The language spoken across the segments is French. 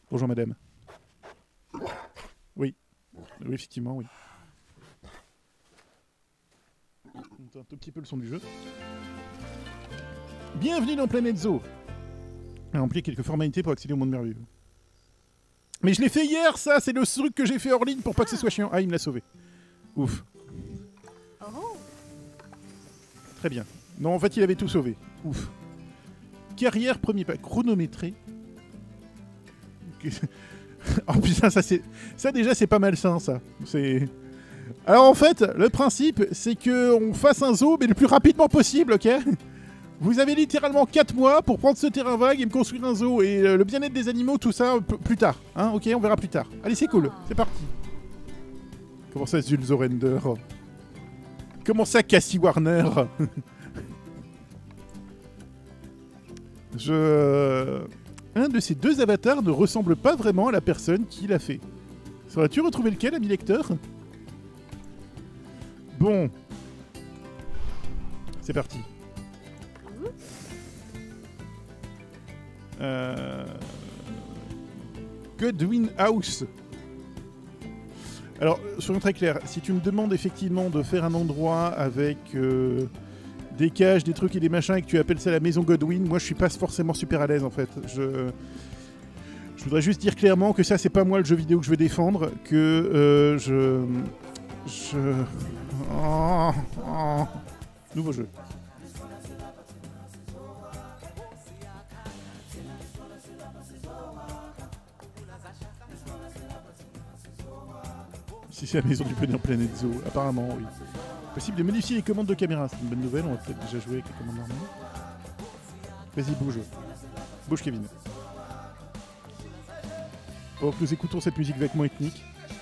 Bonjour madame. Oui. Oui, effectivement, oui. On monte un tout petit peu le son du jeu. Bienvenue dans Planète Zoo. Remplir quelques formalités pour accéder au monde merveilleux. Mais je l'ai fait hier, ça. C'est le truc que j'ai fait hors ligne pour pas que ce soit chiant. Ah, il me l'a sauvé. Ouf. Très bien. Non, en fait, il avait tout sauvé. Ouf. Carrière, premier pas. Chronométré. Oh putain, ça déjà, c'est pas malsain, ça. C'est... Alors, en fait, le principe, c'est qu'on fasse un zoo, mais le plus rapidement possible, ok? Vous avez littéralement 4 mois pour prendre ce terrain vague et me construire un zoo. Et le bien-être des animaux, tout ça, plus tard. Hein, ok, on verra plus tard. Allez, c'est cool. C'est parti. Comment ça, Jules Zorender? Comment ça, Cassie Warner? Un de ces deux avatars ne ressemble pas vraiment à la personne qui l'a fait. Saurais-tu retrouver lequel, ami lecteur? Bon. C'est parti. Godwin House. Alors, soyons très clairs. Si tu me demandes effectivement de faire un endroit avec des cages, des trucs et des machins et que tu appelles ça la maison Godwin, moi je suis pas forcément super à l'aise en fait. Je voudrais juste dire clairement que ça c'est pas moi le jeu vidéo que je veux défendre, que Nouveau jeu. Si c'est la maison du bonheur Planète Zoo, apparemment oui. Possible de modifier les commandes de caméra, c'est une bonne nouvelle, on va peut-être déjà jouer avec les commandes normales. Vas-y, bouge. Bouge, Kevin. Or que nous écoutons cette musique vaguement ethnique.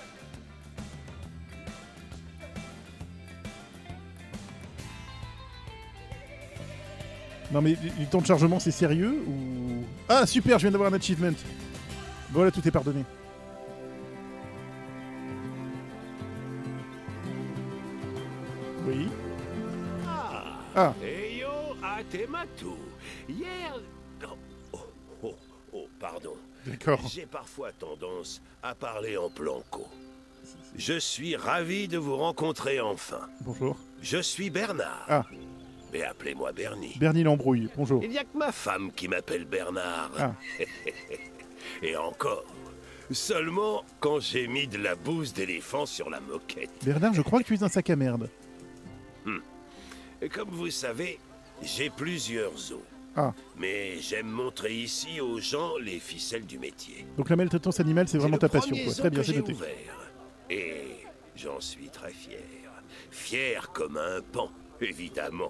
Non mais les temps de chargement c'est sérieux ou... Ah super, je viens d'avoir un achievement. Voilà, tout est pardonné. Oui. Ah. Eyo Atematu. Hier... Oh, pardon. D'accord. J'ai parfois tendance à parler en planco. Je suis ravi de vous rencontrer enfin. Bonjour. Je suis Bernard. Ah. Mais appelez-moi Bernie. Bernie l'embrouille, bonjour. Il n'y a que ma femme qui m'appelle Bernard. Ah. Et encore, seulement quand j'ai mis de la bouse d'éléphant sur la moquette. Bernard, je crois que tu es un sac à merde. Et comme vous savez, j'ai plusieurs os. Ah. Mais j'aime montrer ici aux gens les ficelles du métier. Donc la maltraitance animale, c'est vraiment ta passion, quoi. Très bien, c'est noté. Et j'en suis très fier. Fier comme un pan, évidemment.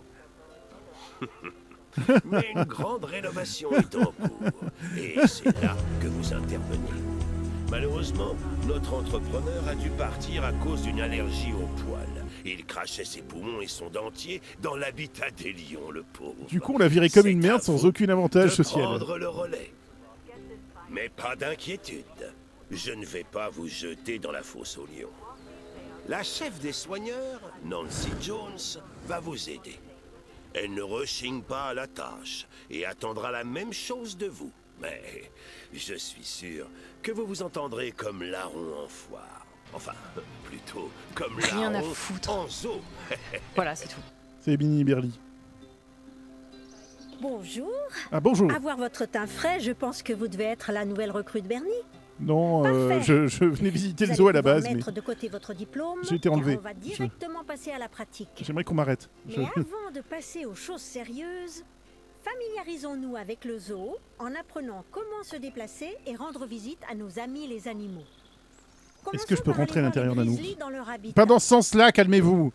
Mais une grande rénovation est en cours. Et c'est là que vous intervenez. Malheureusement, notre entrepreneur a dû partir à cause d'une allergie au poil. Il crachait ses poumons et son dentier dans l'habitat des lions, le pauvre. Du coup, on l'a viré comme une merde sans aucun avantage social. Prendre le relais. Mais pas d'inquiétude. Je ne vais pas vous jeter dans la fosse aux lions. La chef des soigneurs, Nancy Jones, va vous aider. Elle ne rechigne pas à la tâche et attendra la même chose de vous. Mais je suis sûr que vous vous entendrez comme larron en foire. Enfin, plutôt comme rien à larron foutre en zoo. Voilà, c'est tout. C'est Bini Berly. Bonjour. Ah bonjour. À voir votre teint frais, je pense que vous devez être la nouvelle recrue de Bernie. Non, je venais visiter le zoo à la base, mais... mettre de côté votre diplôme, j'ai été enlevé. On va directement passer à la pratique. J'aimerais qu'on m'arrête. Mais avant de passer aux choses sérieuses, familiarisons-nous avec le zoo en apprenant comment se déplacer et rendre visite à nos amis les animaux. Est-ce que je peux rentrer à l'intérieur d'un nous? Pas Pas dans ce sens-là, calmez-vous.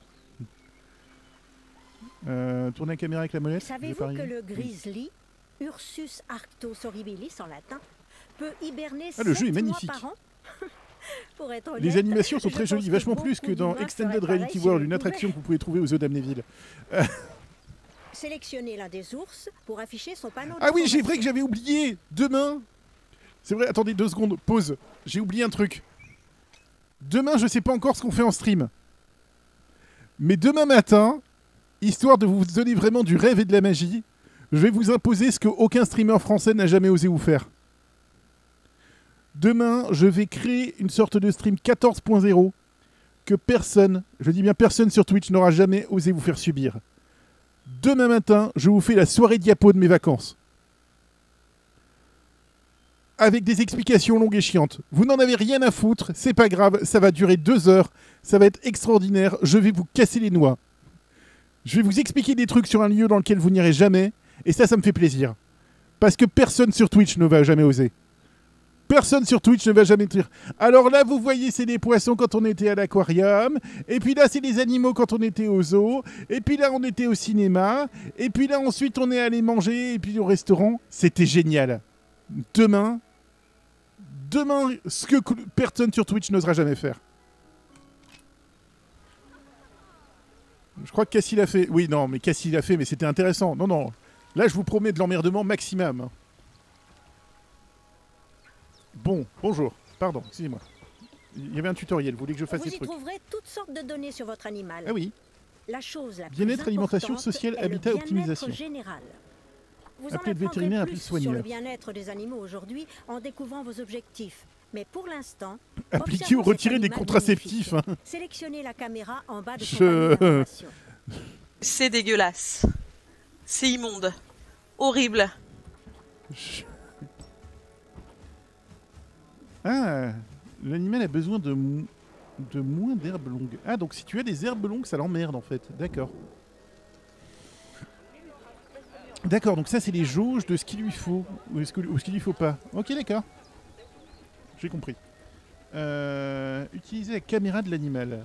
Tournez la caméra avec la molette. Savez-vous que le grizzly, Ursus arctos horribilis en latin, peut hiberner 7 le jeu est mois magnifique. par an? Pour être honnête, Les animations sont je très pense jolies, que vachement beaucoup plus que dans d'humains Extended feraient pareil Reality si World, je une le attraction que pouvais. vous pouvez trouver aux zoo d'Amnéville. Sélectionnez l'un des ours pour afficher son panneau. Ah oui, c'est vrai que j'avais oublié. Demain. C'est vrai, attendez 2 secondes, pause. J'ai oublié un truc. Demain, je sais pas encore ce qu'on fait en stream. Mais demain matin, histoire de vous donner vraiment du rêve et de la magie, je vais vous imposer ce qu'aucun streamer français n'a jamais osé vous faire. Demain, je vais créer une sorte de stream 14.0 que personne, je dis bien personne sur Twitch n'aura jamais osé vous faire subir. Demain matin, je vous fais la soirée diapo de mes vacances. Avec des explications longues et chiantes. Vous n'en avez rien à foutre, c'est pas grave, ça va durer 2 heures, ça va être extraordinaire, je vais vous casser les noix. Je vais vous expliquer des trucs sur un lieu dans lequel vous n'irez jamais, et ça me fait plaisir. Parce que personne sur Twitch ne va jamais oser. Personne sur Twitch ne va jamais dire. Alors là, vous voyez, c'est des poissons quand on était à l'aquarium. Et puis là, c'est des animaux quand on était au zoo. Et puis là, on était au cinéma. Et puis là, ensuite, on est allé manger. Et puis au restaurant. C'était génial. Demain, ce que personne sur Twitch n'osera jamais faire. Je crois que Cassie l'a fait. Oui, non, mais Cassie l'a fait, mais c'était intéressant. Non, non. Là, je vous promets de l'emmerdement maximum. Bon, bonjour. Pardon, excusez-moi. Il y avait un tutoriel. Vous voulez que je fasse des trucs? Vous y trouverez toutes sortes de données sur votre animal. Ah oui. La chose la plus Bien-être, alimentation, importante social, est habitat, le bien-être optimisation. général. Vous Appelez en le vétérinaire, appelez apprendrez le plus soigneur. sur le bien-être des animaux aujourd'hui en découvrant vos objectifs. Mais pour l'instant, appliquer ou retirer des contraceptifs. Hein. Sélectionnez la caméra en bas de son Je- panneau d'information. C'est dégueulasse. C'est immonde. Horrible. Ah, l'animal a besoin de moins d'herbes longues. Ah, donc si tu as des herbes longues, ça l'emmerde en fait. D'accord. D'accord, donc ça c'est les jauges de ce qu'il lui faut ou ce qu'il lui faut pas. Ok, d'accord. J'ai compris. Utiliser la caméra de l'animal.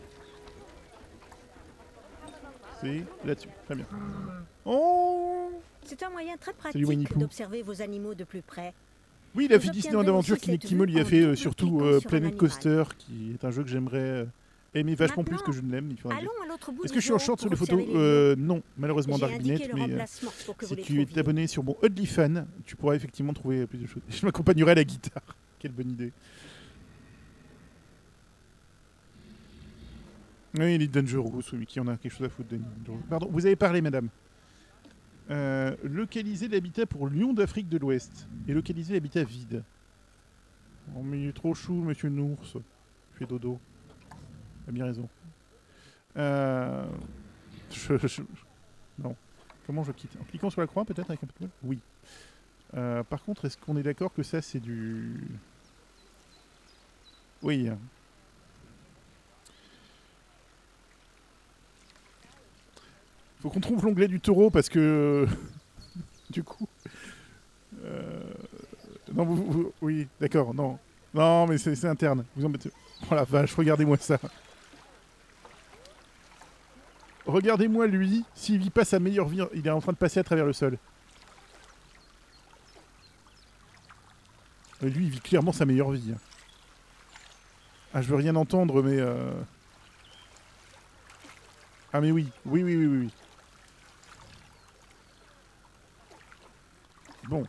C'est là-dessus. Très bien. Oh, C'est un moyen très Salut, Winnie pratique Pooh. d'observer vos animaux de plus près. oui, il a Vous fait Disney en obtiendrez aventure aussi qui cette Kinectimo vue il a en fait double surtout cliquant sur un Planet animal. Coaster, qui est un jeu que j'aimerais aimer vachement plus Maintenant, que je ne l'aime. Il faudra le dire. Allons à l'autre bout Est-ce du que je suis en zoo short sur pour les photos observer les lions. Non, malheureusement J'ai indiqué Darknet, le mais remplacement pour que vous si les tu es trouviez. abonné sur mon OnlyFans, tu pourras effectivement trouver plus de choses. Je m'accompagnerai à la guitare. Quelle bonne idée. Oui, il est Dangerous, oui, qui en a quelque chose à foutre de Dangerous. Pardon, vous avez parlé, madame. Localiser l'habitat pour lion d'Afrique de l'Ouest et localiser l'habitat vide. Oh, mais il est trop chou, monsieur Nours. Il fait dodo. Il a bien raison. Non. Comment je quitte? En cliquant sur la croix, peut-être, avec un peu de... Oui. Par contre, est-ce qu'on est d'accord que ça, c'est du... Oui. Faut qu'on trouve l'onglet du taureau, parce que... du coup... Non, oui, d'accord, non. Non, mais c'est interne. Vous embêtez... Oh la vache, regardez-moi ça. Regardez-moi lui, s'il vit pas sa meilleure vie, il est en train de passer à travers le sol. Et lui, il vit clairement sa meilleure vie. Ah, je veux rien entendre, mais... Ah, mais oui. Oui. Bon.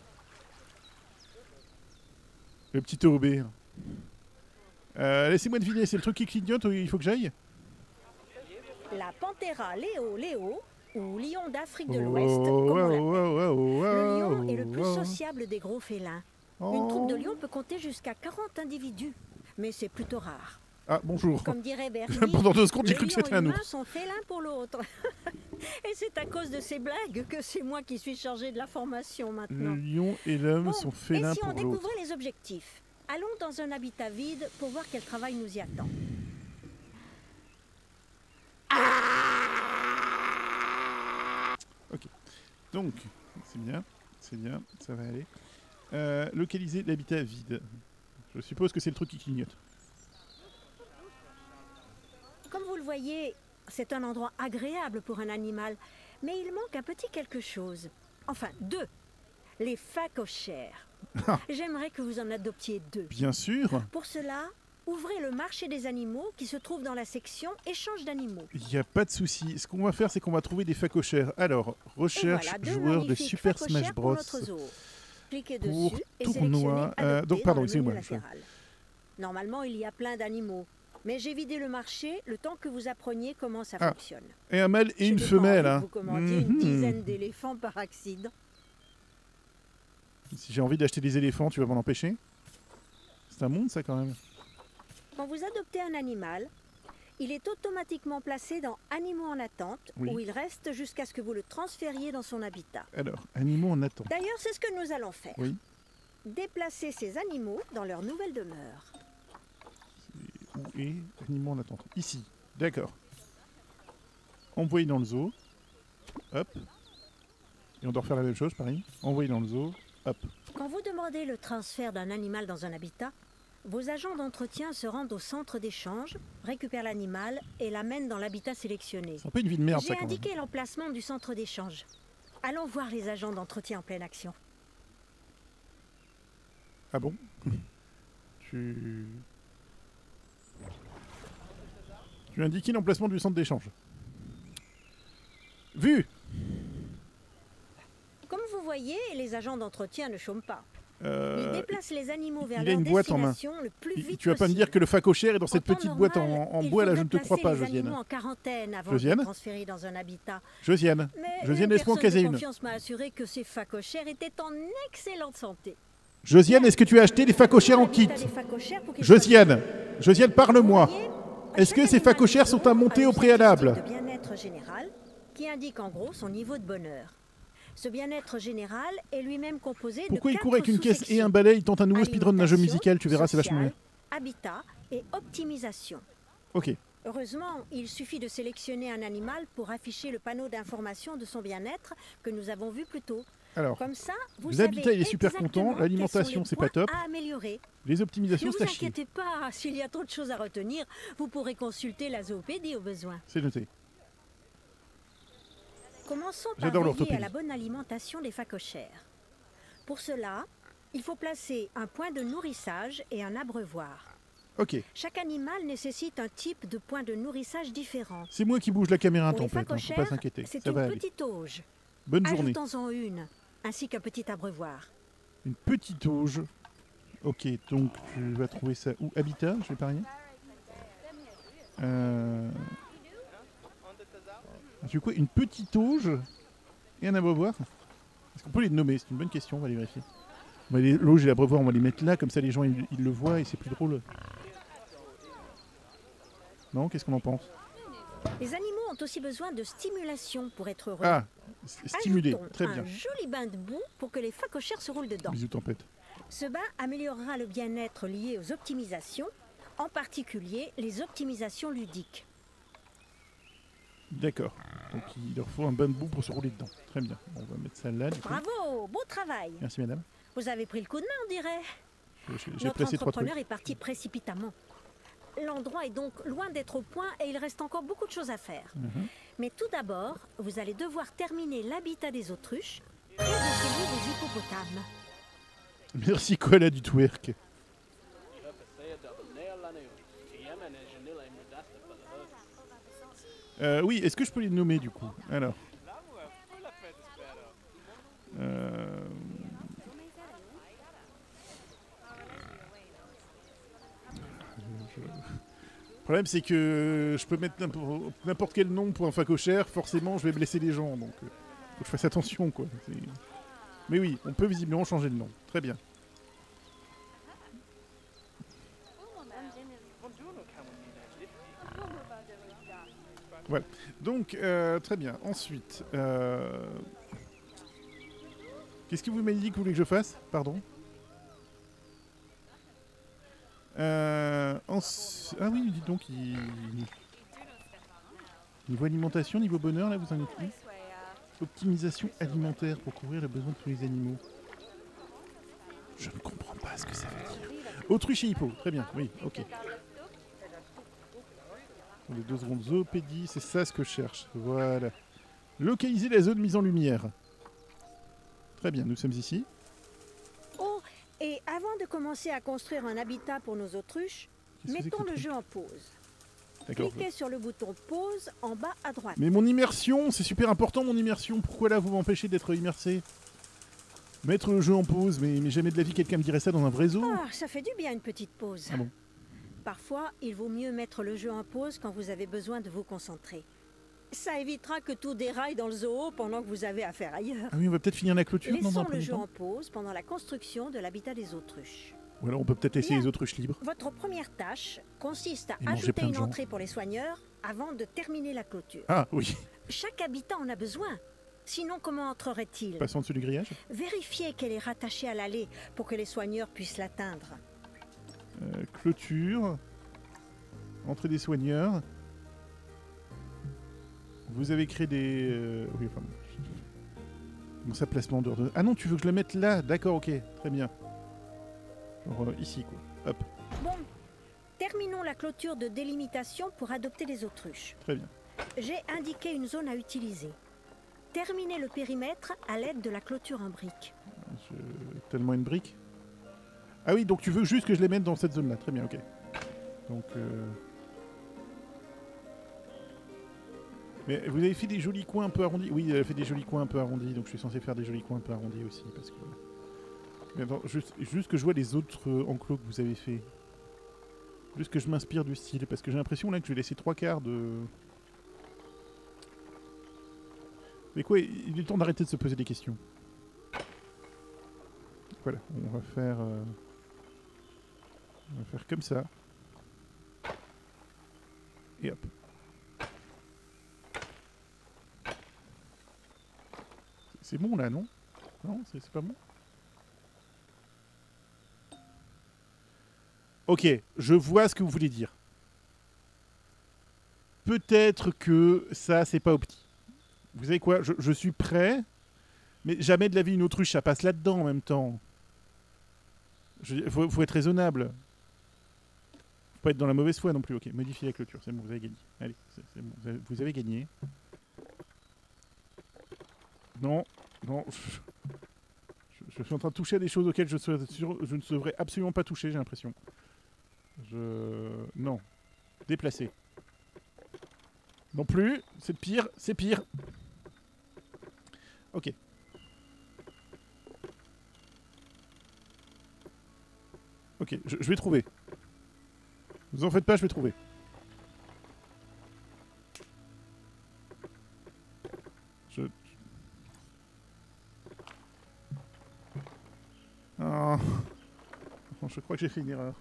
Le petit OB. Laissez-moi deviner, c'est le truc qui clignote où il faut que j'aille? La Panthera léo ou lion d'Afrique de l'Ouest, comme on l'appelle. Le lion est le plus sociable des gros félins. Une troupe de lions peut compter jusqu'à 40 individus, mais c'est plutôt rare. Ah, bonjour. Comme dirait Bernie, Pendant 2 secondes, j'ai le cru que lion c'était et un l'humain ours. sont félins pour l'autre. Et c'est à cause de ces blagues que c'est moi qui suis chargée de la formation Le maintenant. lion et l'homme Bon, sont et félins si on pour l'autre. découvrait les objectifs? Allons dans un habitat vide pour voir quel travail nous y attend. Ok. Donc, c'est bien, ça va aller. Localiser l'habitat vide. Je suppose que c'est le truc qui clignote. Comme vous le voyez, c'est un endroit agréable pour un animal, mais il manque un petit quelque chose. Enfin, 2. Les phacochères. J'aimerais que vous en adoptiez 2. Bien sûr, Pour cela, ouvrez le marché des animaux qui se trouve dans la section échange d'animaux. il n'y a pas de souci. Ce qu'on va faire, c'est qu'on va trouver des phacochères. Alors, Et recherche voilà 2 joueurs de magnifiques Super phacochères Smash pour Bros. notre zoo. Cliquez pour dessus et tournoi. sélectionnez Adopter Donc, pardon, dans le menu excusez-moi, latéral. Normalement, il y a plein d'animaux. Mais j'ai vidé le marché le temps que vous appreniez comment ça Ah. fonctionne. Et un mâle et Je une n'ai pas femelle. envie que Hein. Vous commandiez une dizaine d'éléphants par accident. Si j'ai envie d'acheter des éléphants, tu vas m'en empêcher? C'est un monde, ça, quand même. Quand vous adoptez un animal, il est automatiquement placé dans Animaux en attente, Oui. où il reste jusqu'à ce que vous le transfériez dans son habitat. Alors, animaux en attente. D'ailleurs, c'est ce que nous allons faire. Oui. Déplacer ces animaux dans leur nouvelle demeure. Où est animaux en attente? Ici. D'accord. Envoyer dans le zoo. Hop. Et on doit refaire la même chose, pareil. Envoyer dans le zoo. Hop. Quand vous demandez le transfert d'un animal dans un habitat, vos agents d'entretien se rendent au centre d'échange, récupèrent l'animal et l'amènent dans l'habitat sélectionné. C'est un peu une vie de merde, ça, J'ai quand même. indiqué l'emplacement du centre d'échange. Allons voir les agents d'entretien en pleine action. Ah bon? Tu as indiqué l'emplacement du centre d'échange. Vu! Comme vous voyez, les agents d'entretien ne chôment pas. Ils Euh, déplacent les animaux vers il a leur une boîte en main. destination le plus vite tu vas pas me possible. dire que le facochère est dans cette En temps petite boîte en normal, bois, là, je il ne te crois faudrait pas, placer les Josiane. animaux en quarantaine avant Josiane de les transférer dans un habitat. Josiane, Mais Josiane, une laisse-moi en personne caser de une. confiance m'a assuré que ces phacochères étaient en excellente santé. Josiane, est-ce que tu as acheté des phacochères en kit? L'habitat des phacochères pour qu'ils Josiane, Josiane, soient- parle-moi. Vous voyez, Est-ce que chaque ces animal phacochères du sont zoo à monter a au une préalable? statistique de bien-être général qui indique en gros son niveau de bonheur. Ce bien-être général est lui-même composé Pourquoi de il 4 court avec une caisse et sous-sections. un balai? Il tente un nouveau speedrun d'un jeu Alimentation, musical, tu verras, c'est vachement bien. social, habitat et optimisation. Ok. Heureusement, il suffit de sélectionner un animal pour afficher le panneau d'information de son bien-être que nous avons vu plus tôt. Alors, Comme ça, vous l'habitat, savez il est super exactement content, quels l'alimentation, sont c'est les pas points top. à améliorer. les Ne optimisations, vous c'est à chier. inquiétez pas, s'il y a trop de choses à retenir, vous pourrez consulter la zoopédie au besoin. C'est noté. Commençons par J'adore veiller l'orthopédie. à la bonne alimentation des phacochères. Pour cela, il faut placer un point de nourrissage et un abreuvoir. Ok. Chaque animal nécessite un type de point de nourrissage différent. C'est moi qui bouge la caméra un Pour les tempête, hein, faut phacochères, pas s'inquiéter. c'est Ça va une aller. petite auge. Bonne journée. Ajoutons-en une, ainsi qu'un petit abreuvoir. Une petite auge. Ok, donc tu vas trouver ça où? Habitat, je vais parier. Tu veux quoi? Une petite auge et un abreuvoir? Est-ce qu'on peut les nommer? C'est une bonne question, on va les vérifier. L'auge et l'abreuvoir, on va les mettre là, comme ça les gens ils le voient et c'est plus drôle. Non, qu'est-ce qu'on en pense? Les animaux ont aussi besoin de stimulation pour être heureux. Ah, stimulé, Ajoutons très bien. un joli bain de boue pour que les phacochères se roulent dedans. Bisous tempête. Ce bain améliorera le bien-être lié aux optimisations, en particulier les optimisations ludiques. D'accord. Donc il leur faut un bain de boue pour se rouler dedans. Très bien. On va mettre ça là. Du coup. Bravo, beau travail. Merci madame. Vous avez pris le coup de main, on dirait. J'ai Notre pressé 3 trucs. entrepreneur est parti précipitamment. L'endroit est donc loin d'être au point et il reste encore beaucoup de choses à faire. Mais tout d'abord, vous allez devoir terminer l'habitat des autruches et de celui des hippopotames. Merci Koala du twerk. Oui, est-ce que je peux les nommer du coup? Alors. Le problème c'est que je peux mettre n'importe quel nom pour un phacochère, forcément je vais blesser les gens, donc faut que je fasse attention quoi. Mais oui, on peut visiblement changer le nom. Très bien. Voilà. Donc, très bien. Ensuite, qu'est-ce que vous m'avez dit que vous voulez que je fasse? Pardon. Ah oui, dis donc, niveau alimentation, niveau bonheur, là, vous en êtes où? Optimisation alimentaire pour couvrir les besoins de tous les animaux. Je ne comprends pas ce que ça veut dire. Autruche et hippo, très bien, oui, ok. Les 2 secondes, zoopédie, c'est ça ce que je cherche. Voilà. Localiser la zone mise en lumière. Très bien, nous sommes ici. Oh, et avant de commencer à construire un habitat pour nos autruches, Qu'est-ce que c'est mettons que le ce jeu truc? en pause. D'accord. Cliquez sur le bouton pause en bas à droite. Mais mon immersion, c'est super important mon immersion. Pourquoi là vous m'empêchez d'être immersé? Mettre le jeu en pause, mais jamais de la vie quelqu'un me dirait ça dans un vrai zoo. Ah, ça fait du bien une petite pause. Ah bon? Parfois, il vaut mieux mettre le jeu en pause quand vous avez besoin de vous concentrer. Ça évitera que tout déraille dans le zoo pendant que vous avez affaire ailleurs. Ah oui, on va peut-être finir la clôture dans un Laissons le premier jeu temps. en pause pendant la construction de l'habitat des autruches. Ou alors on peut peut-être laisser Bien. les autruches libres. Votre première tâche consiste à Et manger ajouter plein de une gens. entrée pour les soigneurs avant de terminer la clôture. Ah oui, Chaque habitant en a besoin. Sinon, comment entrerait-il? passons en dessous du grillage. Vérifiez qu'elle est rattachée à l'allée pour que les soigneurs puissent l'atteindre. Clôture. Entrée des soigneurs. Vous avez créé des... Oui, enfin... Comment ça, placement dehors de... Ah non, tu veux que je le mette là? D'accord, ok, très bien. Genre ici, quoi. Hop, Bon, terminons la clôture de délimitation pour adopter les autruches. très bien. J'ai indiqué une zone à utiliser. Terminez le périmètre à l'aide de la clôture en briques. Tellement une brique. Ah oui, donc tu veux juste que je les mette dans cette zone-là. Très bien, ok. Donc... Mais vous avez fait des jolis coins un peu arrondis. Oui, elle a fait des jolis coins un peu arrondis, donc je suis censé faire des jolis coins un peu arrondis aussi, parce que... Mais attends, juste que je vois les autres enclos que vous avez fait. Juste que je m'inspire du style, parce que j'ai l'impression là que je vais laisser 3/4 de... Mais quoi, il est temps d'arrêter de se poser des questions. Voilà, on va faire comme ça. Et hop. C'est bon là, non? Non, c'est pas bon? Ok, je vois ce que vous voulez dire. Peut-être que ça, c'est pas opti. Vous savez quoi, je suis prêt, mais jamais de la vie une autruche, ça passe là-dedans en même temps. Faut être raisonnable. Faut pas être dans la mauvaise foi non plus. Ok, modifier la clôture, c'est bon, vous avez gagné. Allez, c'est bon, vous avez gagné. Non, non, je suis en train de toucher à des choses auxquelles je ne devrais absolument pas toucher, j'ai l'impression. Non. Déplacer. Non plus, c'est pire, c'est pire. Ok. Ok, je vais trouver. Vous en faites pas, je vais trouver. Ah. Je crois que j'ai fait une erreur.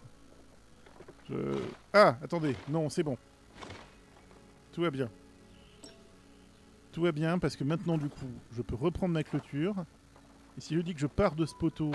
Ah, attendez, non, c'est bon. Tout va bien. Tout va bien parce que maintenant, du coup, je peux reprendre ma clôture. Et si je dis que je pars de ce poteau...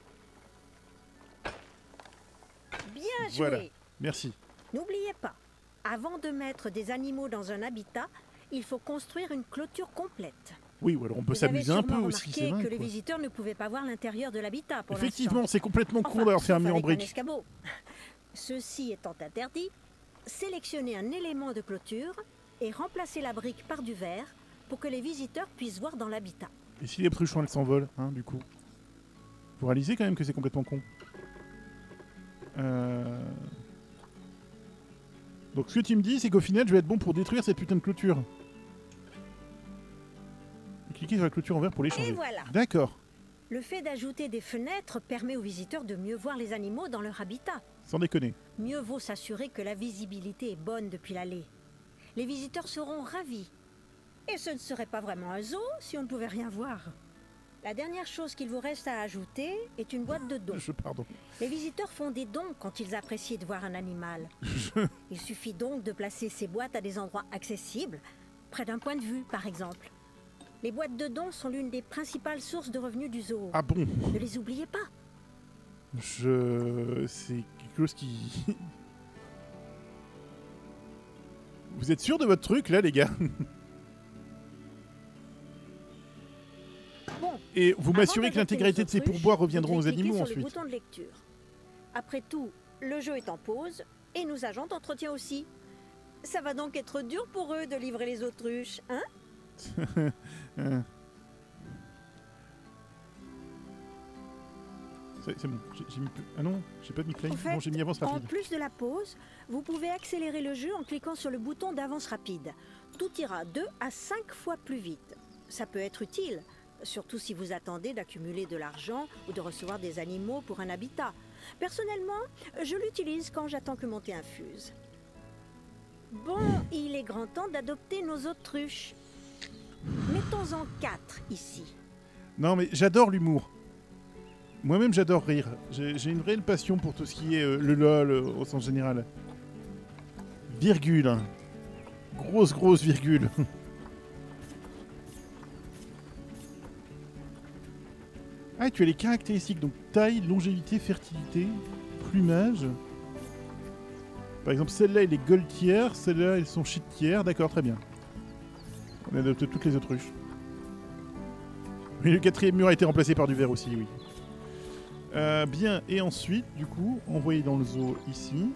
Bien joué. Voilà, merci. N'oubliez pas, avant de mettre des animaux dans un habitat, il faut construire une clôture complète. Oui, ou alors on peut Vous avez s'amuser un peu sûrement aussi, c'est remarqué vrai. que les Quoi. visiteurs ne pouvaient pas voir l'intérieur de l'habitat pour Effectivement, c'est complètement con d'avoir fait un mur en briques. Ceci étant interdit, sélectionnez un élément de clôture et remplacez la brique par du verre pour que les visiteurs puissent voir dans l'habitat. Et si les pruchons elles s'envolent, hein, du coup? Vous réalisez quand même que c'est complètement con. Donc ce que tu me dis, c'est qu'au final, je vais être bon pour détruire cette putain de clôture. Cliquez sur la clôture en verre pour les changer. Et voilà. D'accord. Le fait d'ajouter des fenêtres permet aux visiteurs de mieux voir les animaux dans leur habitat. Sans déconner. Mieux vaut s'assurer que la visibilité est bonne depuis l'allée. Les visiteurs seront ravis. Et ce ne serait pas vraiment un zoo si on ne pouvait rien voir. La dernière chose qu'il vous reste à ajouter est une boîte de dons. Pardon. Les visiteurs font des dons quand ils apprécient de voir un animal. Il suffit donc de placer ces boîtes à des endroits accessibles, près d'un point de vue par exemple. Les boîtes de dons sont l'une des principales sources de revenus du zoo. Ah bon? Ne les oubliez pas. C'est quelque chose qui... Vous êtes sûr de votre truc, là, les gars? Bon, et vous m'assurez que d'adopter l'intégralité les de ces autruches, pourboires reviendront vous aux devez cliquer animaux sur le ensuite. bouton de lecture. Après tout, le jeu est en pause et nos agents d'entretien aussi. Ça va donc être dur pour eux de livrer les autruches, hein? C'est bon, j'ai mis... Ah non, j'ai pas mis play. En fait, Non, j'ai mis avance en rapide. plus de la pause, vous pouvez accélérer le jeu en cliquant sur le bouton d'avance rapide. Tout ira 2 à 5 fois plus vite. Ça peut être utile, surtout si vous attendez d'accumuler de l'argent ou de recevoir des animaux pour un habitat. Personnellement, je l'utilise quand j'attends que mon thé infuse. Bon, il est grand temps d'adopter nos autruches. Mettons-en 4 ici. Non, mais j'adore l'humour. Moi-même, j'adore rire. J'ai une réelle passion pour tout ce qui est le LOL au sens général. Virgule. Hein. Grosse virgule. Ah, tu as les caractéristiques, donc taille, longévité, fertilité, plumage. Par exemple, celle-là, elle est gold tier, celle-là, elles sont shit tier. D'accord, très bien. On adopte toutes les autruches. Mais le 4e mur a été remplacé par du verre aussi, oui. Bien, et ensuite, du coup, envoyer dans le zoo ici.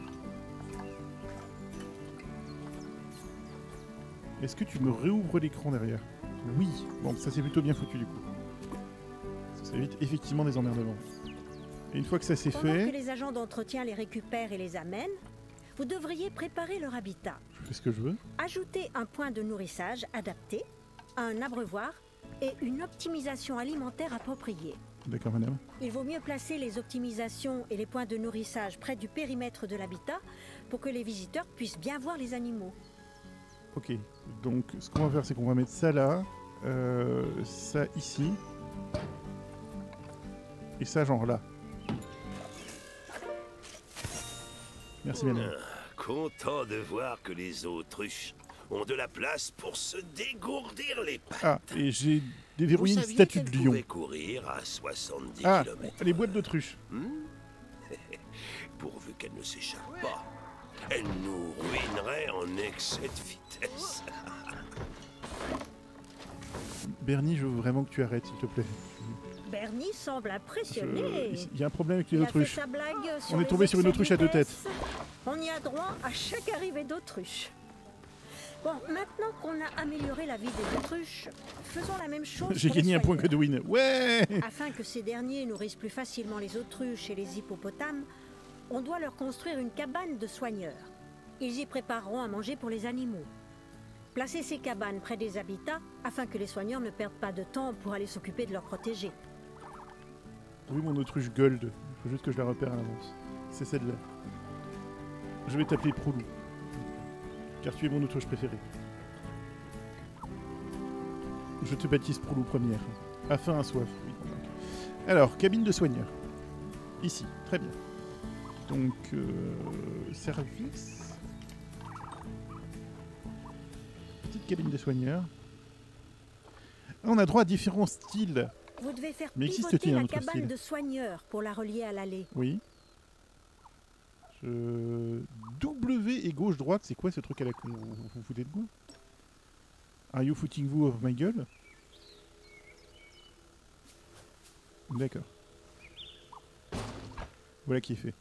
Est-ce que tu me réouvres l'écran derrière? Oui. Bon, ça c'est plutôt bien foutu du coup. Ça évite effectivement des emmerdements. Et une fois que ça c'est fait... Pendant que les agents d'entretien les récupèrent et les amènent, vous devriez préparer leur habitat. Je fais ce que je veux. Ajouter un point de nourrissage adapté, un abreuvoir et une optimisation alimentaire appropriée. D'accord, madame. Il vaut mieux placer les optimisations et les points de nourrissage près du périmètre de l'habitat pour que les visiteurs puissent bien voir les animaux. Ok, donc ce qu'on va faire, c'est qu'on va mettre ça là, ça ici, et ça genre là. Merci, madame. Content de voir que les autruches ont de la place pour se dégourdir les pattes. Ah, et j'ai déverrouillé Vous une saviez statue qu'elles de lion. pouvaient courir à 70 Ah, km. les boîtes d'autruche. Pourvu qu'elles ne s'échappent pas, elles nous ruineraient en excès de vitesse. Bernie, je veux vraiment que tu arrêtes, s'il te plaît. Bernie semble impressionné. Il y a un problème avec les Il a fait autruches. sa blague sur On est les tombé sur une excès de autruche à 2 têtes. vitesse. On y a droit à chaque arrivée d'autruche. Bon, maintenant qu'on a amélioré la vie des autruches, faisons la même chose. J'ai pour les gagné un point soigneurs. Godwin. Ouais. Afin que ces derniers nourrissent plus facilement les autruches et les hippopotames, on doit leur construire une cabane de soigneurs. Ils y prépareront à manger pour les animaux. Placez ces cabanes près des habitats afin que les soigneurs ne perdent pas de temps pour aller s'occuper de leurs protégés. Oui, mon autruche gold. Il faut juste que je la repère à l'avance. C'est celle-là. Je vais t'appeler Proulou. Car tu es mon autruche préférée. Je te baptise Proulou première. À faim, à soif. Oui, alors, cabine de soigneur. Ici, très bien. Donc, service. Petite cabine de soigneur. On a droit à différents styles. Vous devez faire Mais pivoter existe-t-il un la autre cabane style de soigneurs pour la relier à l'allée. Oui. W et gauche-droite, c'est quoi ce truc à la con? Vous vous foutez de goût? Are you footing vous of my gueule? D'accord. Voilà qui est fait.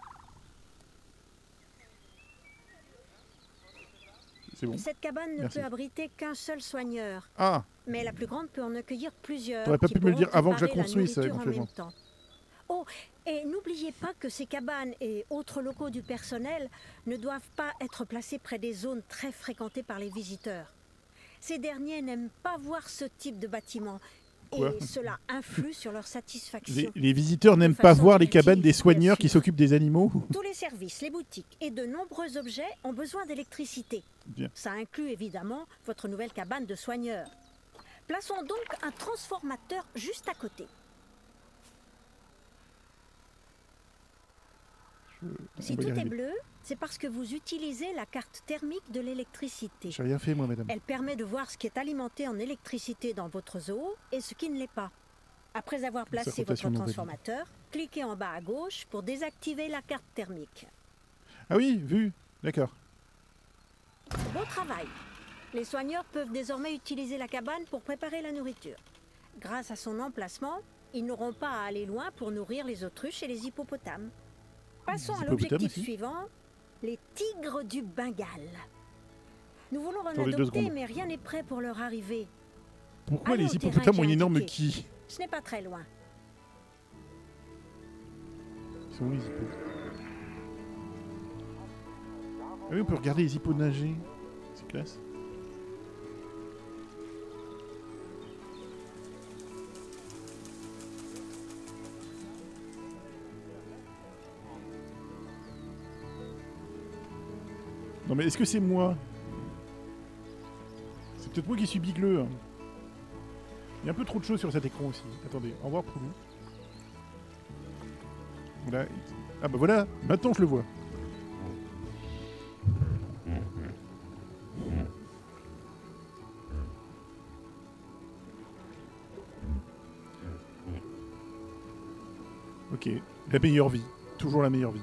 C'est bon. Cette cabane ne Merci. peut abriter qu'un seul soigneur, Ah, mais la plus grande peut en accueillir plusieurs. T'aurais pas qui pu me le pourront dire avant que je la préparer construise, nourriture en éventuellement. même temps. Oh, et n'oubliez pas que ces cabanes et autres locaux du personnel ne doivent pas être placés près des zones très fréquentées par les visiteurs. Ces derniers n'aiment pas voir ce type de bâtiment Quoi? et cela influe sur leur satisfaction. les visiteurs n'aiment De pas façon voir les inutile, cabanes des bien soigneurs qui sûr. s'occupent des animaux. Tous les services, les boutiques et de nombreux objets ont besoin d'électricité. Bien. Ça inclut évidemment votre nouvelle cabane de soigneurs. Plaçons donc un transformateur juste à côté. Si On va y tout est arriver. bleu, c'est parce que vous utilisez la carte thermique de l'électricité. J'ai rien fait, moi, madame. Elle permet de voir ce qui est alimenté en électricité dans votre zoo et ce qui ne l'est pas. Après avoir placé votre rotation non valide. transformateur, cliquez en bas à gauche pour désactiver la carte thermique. Ah oui, vu. D'accord. Bon travail. Les soigneurs peuvent désormais utiliser la cabane pour préparer la nourriture. Grâce à son emplacement, ils n'auront pas à aller loin pour nourrir les autruches et les hippopotames. Passons Les à hippopotames l'objectif aussi. suivant, les tigres du Bengale. Nous voulons en Attendez 2 adopter, secondes. mais rien n'est prêt pour leur arrivée. Pourquoi Allons les au terrain hippopotames que ont une j'ai énorme indiqué. quille? Ce n'est pas très loin. Ils sont où les hippos? Ah oui, on peut regarder les hippos nager. C'est classe. Non mais est-ce que c'est moi? C'est peut-être moi qui suis bigleux. Hein. Il y a un peu trop de choses sur cet écran aussi. Attendez, au revoir Proulou. Là, ah bah voilà, maintenant je le vois. Ok, la meilleure vie. Toujours la meilleure vie.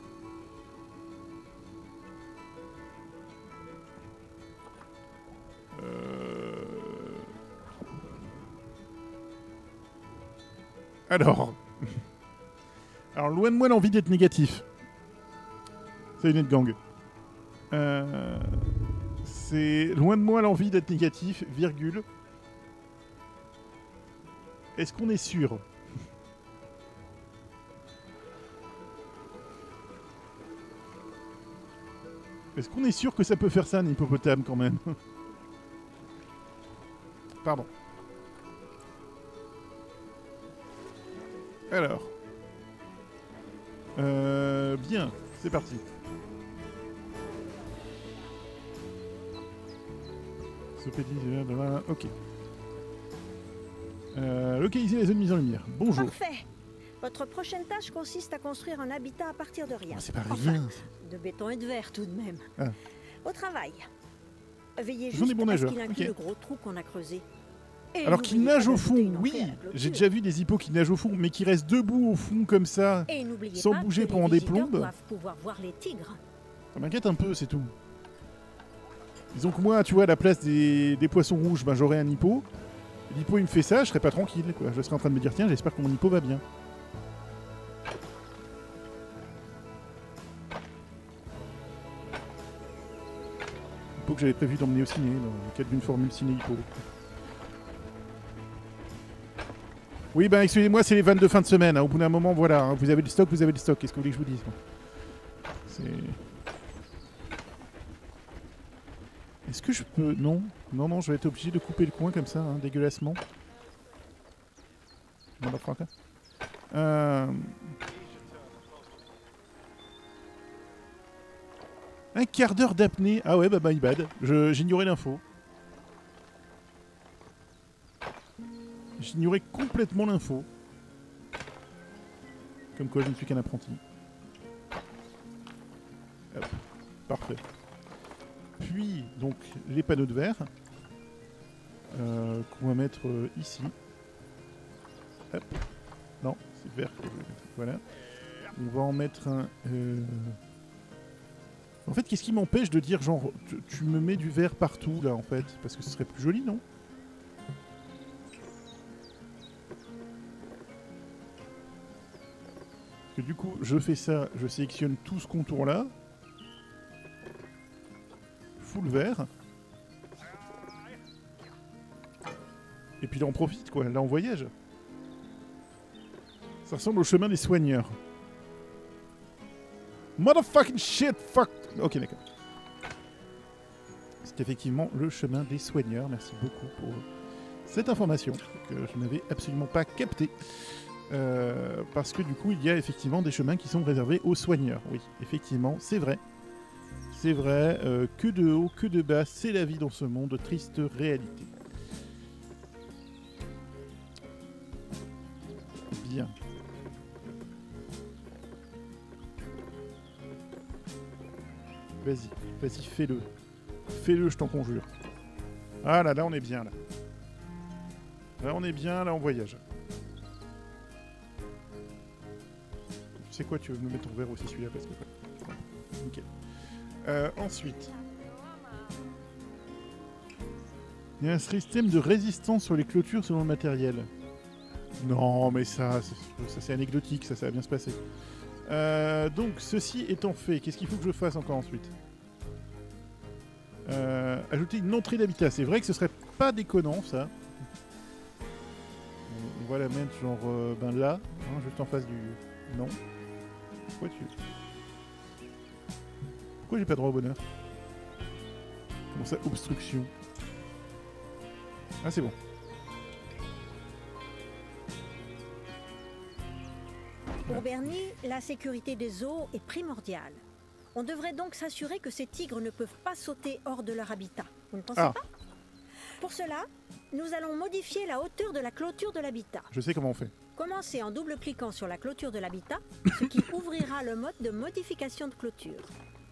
Alors, loin de moi l'envie d'être négatif. C'est une gang. C'est loin de moi l'envie d'être négatif, virgule. Est-ce qu'on est sûr? Est-ce qu'on est sûr que ça peut faire ça un hippopotame quand même? Pardon. Alors. Bien, c'est parti. Ok. Localiser les zones mises en lumière. Bonjour. Parfait. Votre prochaine tâche consiste à construire un habitat à partir de rien. Oh, c'est pas enfin, rien. de béton et de verre tout de même. Ah. Au travail. Veillez Ce sont juste des bons à ce nageurs. qu'il inclut Ok. le gros trou qu'on a creusé. Et Alors qu'ils n'oubliez nagent pas au d'ajouter fond, une entrée à oui. la clôture. J'ai déjà vu des hippos qui nagent au fond, mais qui restent debout au fond comme ça, Et n'oubliez sans pas bouger que pendant les des visiteurs plombes. doivent pouvoir voir les tigres. Ça m'inquiète un peu, c'est tout. Disons que moi, tu vois, à la place des poissons rouges, ben, j'aurais un hippo. L'hippo, il me fait ça, je serais pas tranquille, quoi. Je serais en train de me dire, tiens, j'espère que mon hippo va bien. Hippo que j'avais prévu d'emmener au ciné, dans le cadre d'une formule ciné-hippo. Oui, ben, excusez-moi, c'est les vannes de fin de semaine. Hein. Au bout d'un moment, voilà, hein, vous avez le stock, vous avez le stock. Qu'est-ce que vous voulez que je vous dise, moi? C'est... Est-ce que je peux... Non, non, je vais être obligé de couper le coin comme ça, hein, dégueulassement. Motherfucker. Un quart d'heure d'apnée. Ah ouais, bah my bad. J'ignorais l'info. J'ignorais complètement l'info. Comme quoi je ne suis qu'un apprenti. Hop. Parfait. Puis, donc, les panneaux de verre. Qu'on va mettre ici. Hop. Non, c'est vert que je vais mettre. Voilà. On va en mettre un... En fait, qu'est-ce qui m'empêche de dire, genre, tu me mets du verre partout, là, en fait? Parce que ce serait plus joli, non? Parce que du coup, je fais ça, je sélectionne tout ce contour-là. Full vert. Et puis là, on profite, quoi. Là, on voyage. Ça ressemble au chemin des soigneurs. Motherfucking shit, fuck. Ok, d'accord. C'est effectivement le chemin des soigneurs. Merci beaucoup pour cette information que je n'avais absolument pas captée. Parce que du coup, il y a effectivement des chemins qui sont réservés aux soigneurs. Oui, effectivement, c'est vrai. C'est vrai, que de haut, que de bas, c'est la vie dans ce monde, triste réalité. Bien. Vas-y, fais-le. Fais-le, je t'en conjure. Ah là, on est bien, là. Là, on est bien, là, on voyage. Tu sais quoi, tu veux me mettre ton verre aussi, celui-là, parce que... Nickel. Ensuite... Il y a un système de résistance sur les clôtures selon le matériel. Non, mais ça c'est anecdotique, ça va bien se passer. Donc, ceci étant fait, qu'est-ce qu'il faut que je fasse encore ensuite? Ajouter une entrée d'habitat. C'est vrai que ce serait pas déconnant, ça. On va la mettre genre ben là, hein, juste en face du... Non. Pourquoi j'ai pas droit au bonheur? Comment ça, obstruction? Ah, c'est bon. Pour Bernie, la sécurité des eaux est primordiale. On devrait donc s'assurer que ces tigres ne peuvent pas sauter hors de leur habitat. Vous ne pensez pas? Pour cela, nous allons modifier la hauteur de la clôture de l'habitat. Je sais comment on fait. Commencez en double-cliquant sur la clôture de l'habitat, ce qui ouvrira le mode de modification de clôture.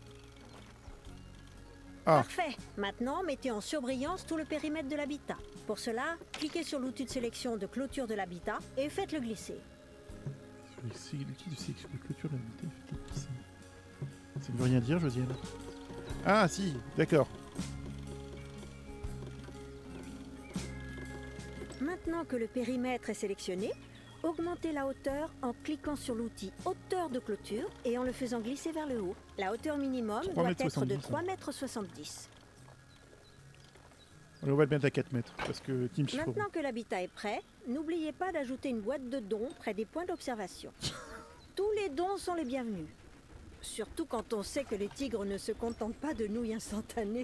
Parfait. Maintenant, mettez en surbrillance tout le périmètre de l'habitat. Pour cela, cliquez sur l'outil de sélection de clôture de l'habitat et faites-le glisser. L'outil de sélection de clôture de l'habitat, faites-le glisser. Ça ne veut rien dire, Josiane. Ah, si, d'accord. Maintenant que le périmètre est sélectionné, augmentez la hauteur en cliquant sur l'outil hauteur de clôture et en le faisant glisser vers le haut. La hauteur minimum doit être de 3,70 m. On va le mettre à 4 mètres parce que Team Chiffre. Maintenant que l'habitat est prêt, n'oubliez pas d'ajouter une boîte de dons près des points d'observation. Tous les dons sont les bienvenus. Surtout quand on sait que les tigres ne se contentent pas de nouilles instantanées.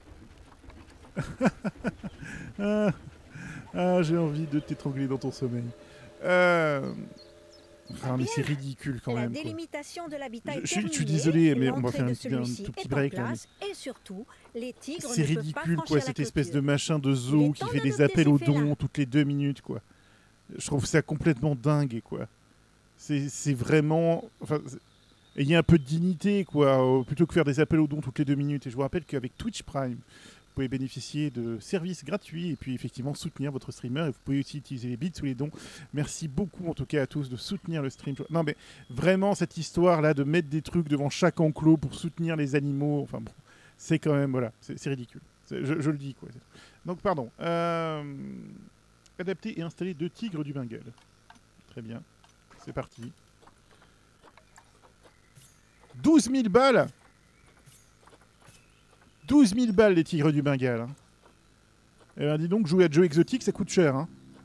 J'ai envie de t'étrangler dans ton sommeil. Ah, mais c'est ridicule quand même. La délimitation de l'habitat est terminée. Je suis désolé, mais on va faire un tout petit break. Et surtout, les tigres c'est ridicule, quoi, cette espèce de machin de zoo qui fait des appels aux dons toutes les 2 minutes, quoi. Je trouve ça complètement dingue, quoi. C'est vraiment... Enfin, il y a un peu de dignité, quoi, plutôt que faire des appels aux dons toutes les 2 minutes. Et je vous rappelle qu'avec Twitch Prime, vous pouvez bénéficier de services gratuits et puis effectivement soutenir votre streamer. Et vous pouvez aussi utiliser les bits ou les dons. Merci beaucoup en tout cas à tous de soutenir le stream. Non mais vraiment cette histoire-là de mettre des trucs devant chaque enclos pour soutenir les animaux, enfin bon, c'est quand même, voilà, c'est ridicule. Je le dis, quoi. Donc pardon. Adapter et installer 2 tigres du Bengale. Très bien. C'est parti. 12 000 balles 12 000 balles les tigres du Bengale. Hein. Eh ben dis donc, jouer à Joe Exotic, ça coûte cher. Hein.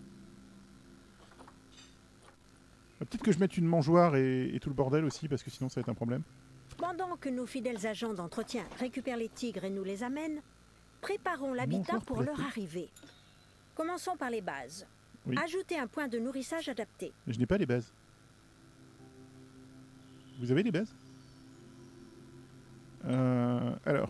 Peut-être que je mette une mangeoire et tout le bordel aussi, parce que sinon ça va être un problème. Pendant que nos fidèles agents d'entretien récupèrent les tigres et nous les amènent, préparons l'habitat pour leur arrivée. Commençons par les bases. Oui. Ajoutez un point de nourrissage adapté. Mais je n'ai pas les bases. Vous avez les bases ? Alors.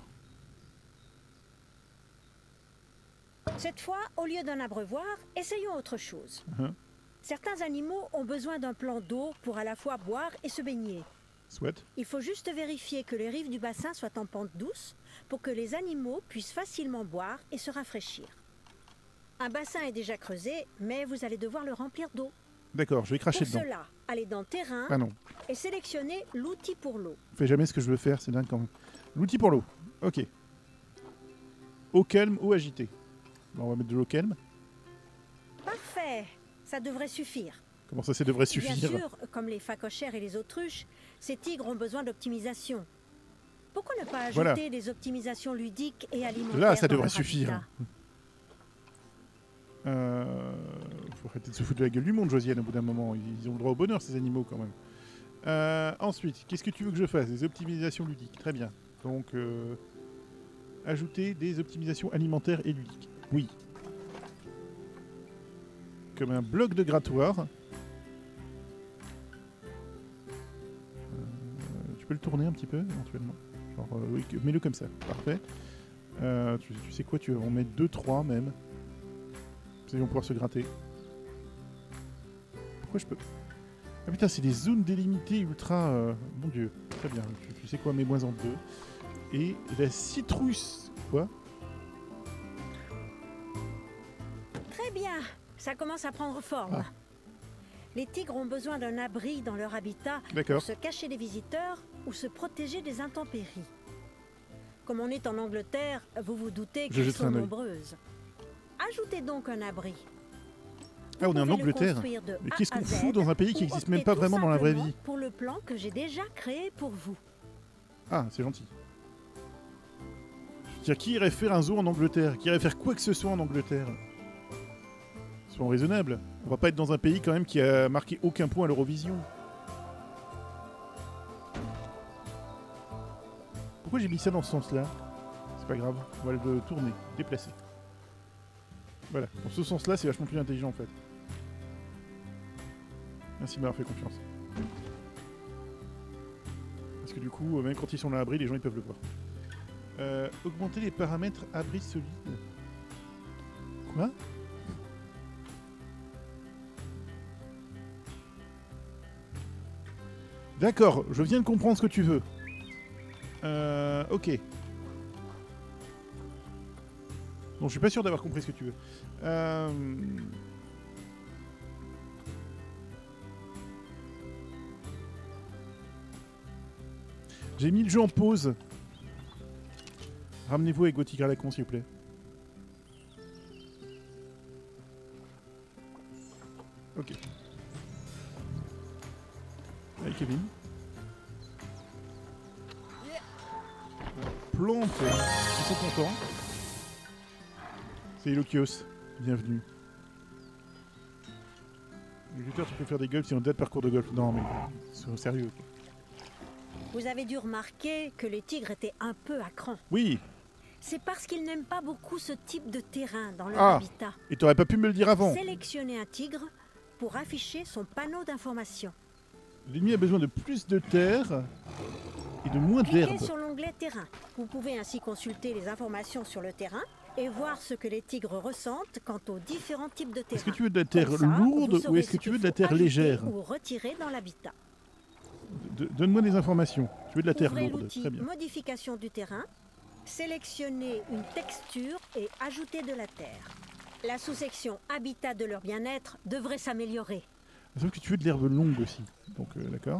Cette fois, au lieu d'un abreuvoir, essayons autre chose. Certains animaux ont besoin d'un plan d'eau pour à la fois boire et se baigner. Soit. Il faut juste vérifier que les rives du bassin soient en pente douce pour que les animaux puissent facilement boire et se rafraîchir. Un bassin est déjà creusé, mais vous allez devoir le remplir d'eau. D'accord, je vais cracher dedans. Pour cela, allez dans Terrain et sélectionnez l'outil pour l'eau. Je fais jamais ce que je veux faire, c'est dingue quand même. L'outil pour l'eau, ok. Eau calme, eau agitée. Bon, on va mettre de l'eau calme. Parfait, ça devrait suffire. Comment ça, ça devrait suffire ? Bien sûr, comme les phacochères et les autruches, ces tigres ont besoin d'optimisation. Pourquoi ne pas ajouter des optimisations ludiques et alimentaires ? Là, ça devrait suffire. Faut arrêter de se foutre de la gueule du monde, Josiane, au bout d'un moment. Ils ont le droit au bonheur, ces animaux, quand même. Ensuite, qu'est-ce que tu veux que je fasse ? Des optimisations ludiques. Très bien. Donc, ajouter des optimisations alimentaires et ludiques. Oui. Comme un bloc de grattoir. Tu peux le tourner un petit peu, éventuellement. Genre, oui, mets-le comme ça. Parfait. Tu sais quoi, tu vas en mettre 2-3 même. Ils vont pouvoir se gratter. Pourquoi je peux... Ah putain, c'est des zones délimitées ultra... Mon dieu. Très bien. Tu sais quoi, mets moins en 2. Et la citrousse... Quoi ? Très bien. Ça commence à prendre forme. Les tigres ont besoin d'un abri dans leur habitat pour se cacher des visiteurs ou se protéger des intempéries. Comme on est en Angleterre, vous vous doutez qu'elles sont nombreuses. Ajoutez donc un abri. Ah, on est en Angleterre. Mais qu'est-ce qu'on fout dans un pays qui n'existe même pas vraiment dans la vraie vie ? Pour le plan que j'ai déjà créé pour vous. Ah, c'est gentil. Je veux dire, qui irait faire un zoo en Angleterre ? Qui irait faire quoi que ce soit en Angleterre ? Soyons raisonnables. On va pas être dans un pays quand même qui a marqué aucun point à l'Eurovision. Pourquoi j'ai mis ça dans ce sens-là ? C'est pas grave. On va le tourner, déplacer. Voilà, dans ce sens-là, c'est vachement plus intelligent en fait. Merci de m'avoir fait confiance. Parce que du coup, même quand ils sont à l'abri, les gens ils peuvent le voir. Augmenter les paramètres abri solide. Quoi ? D'accord, je viens de comprendre ce que tu veux. Ok. Bon, je suis pas sûr d'avoir compris ce que tu veux. J'ai mis le jeu en pause. Ramenez-vous avec Gothic Galacon, s'il vous plaît. Ok. Allez, Kevin. Plante. Ils sont contents. C'est Elokios. Bienvenue. Lutteur, tu peux faire des golfs si on date parcours de golf. Non, mais c'est sérieux. Vous avez dû remarquer que les tigres étaient un peu à cran. Oui. C'est parce qu'ils n'aiment pas beaucoup ce type de terrain dans leur Ah. habitat. Et t'aurais pas pu me le dire avant. Sélectionnez un tigre pour afficher son panneau d'information. L'ennemi a besoin de plus de terre et de moins Cliquez d'herbe. sur l'onglet terrain. Vous pouvez ainsi consulter les informations sur le terrain et voir ce que les tigres ressentent quant aux différents types de terrain. Est-ce que tu veux de la terre Comme ça, lourde vous ou saurez est-ce que ce tu qu'il veux de la faut terre ajouter légère? ou retirer dans l'habitat. Donne-moi des informations. Tu veux de la terre Ouvrez lourde. l'outil Très bien. modification du terrain, sélectionnez une texture et ajoutez de la terre. La sous-section habitat de leur bien-être devrait s'améliorer. Sauf que tu veux de l'herbe longue aussi. Donc, d'accord.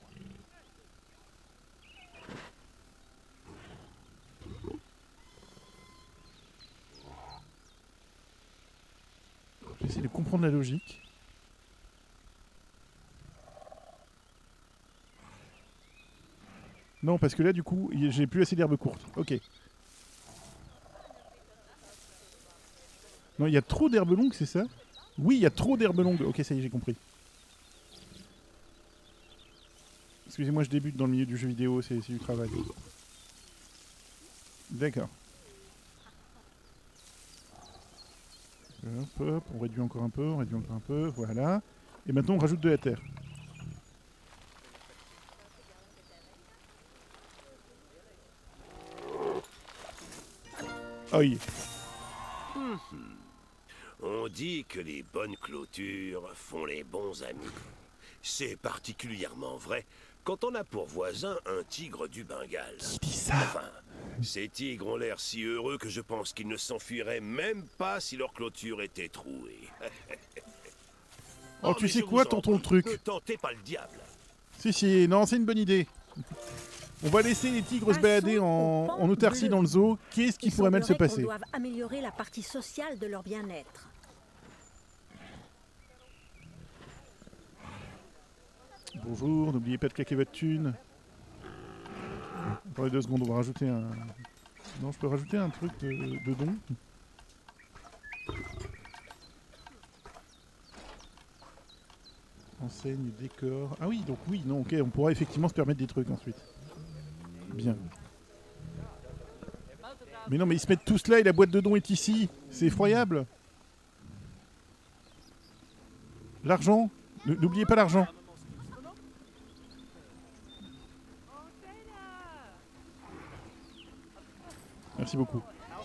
J'essaie de comprendre la logique. Non, parce que là, du coup, j'ai plus assez d'herbe courte. Ok. Non, il y a trop d'herbe longue, c'est ça? Oui, il y a trop d'herbe longue. Ok, ça y est, j'ai compris. Excusez-moi, je débute dans le milieu du jeu vidéo, c'est du travail. D'accord. Hop, hop, on réduit encore un peu, on réduit encore un peu, voilà. Et maintenant, on rajoute de la terre. Aïe. On dit que les bonnes clôtures font les bons amis. C'est particulièrement vrai quand on a pour voisin un tigre du Bengale. Qui dit ça? Enfin, ces tigres ont l'air si heureux que je pense qu'ils ne s'enfuiraient même pas si leur clôture était trouée. Oh, tu mais sais je quoi, vous en tonton le prie, truc? ne tentez pas le diable. Si, non, c'est une bonne idée. On va laisser les tigres se balader en autarcie dans le zoo. Qu'est-ce qui pourrait mal se passer? Ils doivent améliorer la partie sociale de leur bien-être. Bonjour, n'oubliez pas de claquer votre thune. Attendez 2 secondes, on va rajouter un... Non, je peux rajouter un truc de don. Enseigne, décor... Ah oui, donc oui, non, ok, on pourra effectivement se permettre des trucs ensuite. Bien. Mais non, mais ils se mettent tous là et la boîte de dons est ici. C'est effroyable. L'argent. N'oubliez pas l'argent. Merci beaucoup.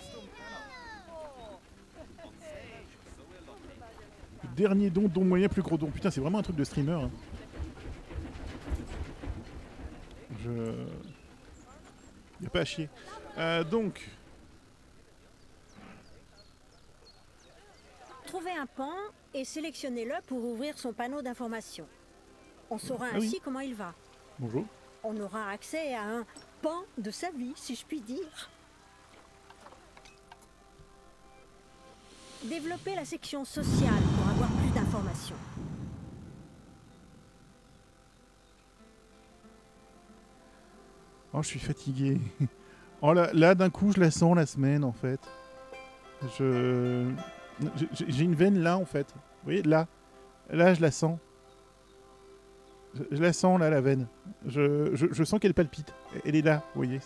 Dernier don, don moyen, plus gros don. Putain, c'est vraiment un truc de streamer. Hein. Y a pas à chier. Donc... Trouvez un pan et sélectionnez-le pour ouvrir son panneau d'information. On saura Ah ainsi oui. comment il va. Bonjour. On aura accès à un pan de sa vie, si je puis dire. Développez la section sociale pour avoir plus d'informations. Oh, je suis fatigué. Oh là d'un coup, je la sens la semaine, en fait. J'ai une veine là, en fait. Vous voyez, là. Là, je la sens. Je la sens, là, la veine. Je sens qu'elle palpite. Elle est là, vous voyez.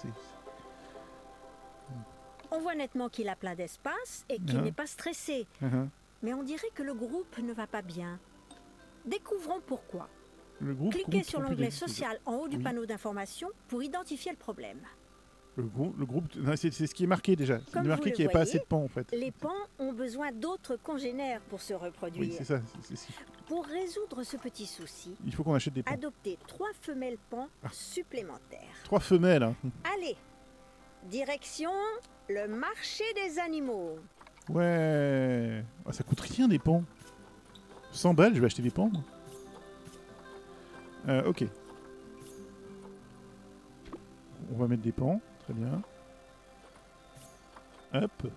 On voit nettement qu'il a plein d'espace et qu'il n'est pas stressé. Mais on dirait que le groupe ne va pas bien. Découvrons pourquoi. Le groupe Cliquez compte sur plus l'onglet de- social en haut du Oui. panneau d'information pour identifier le problème. Le groupe... non, c'est ce qui est marqué, déjà. C'est Comme marqué vous qu'il n'y le a pas voyez, assez de pans, en fait. Les pans ont besoin d'autres congénères pour se reproduire. Oui, c'est ça. Pour résoudre ce petit souci, il faut qu'on achète des pans. adoptez 3 femelles pans supplémentaires. 3 femelles. Hein. Allez, direction le marché des animaux. Ouais. Ah, ça coûte rien des pans. 100 balles, je vais acheter des pans. Ok. On va mettre des pans. Très bien. Hop.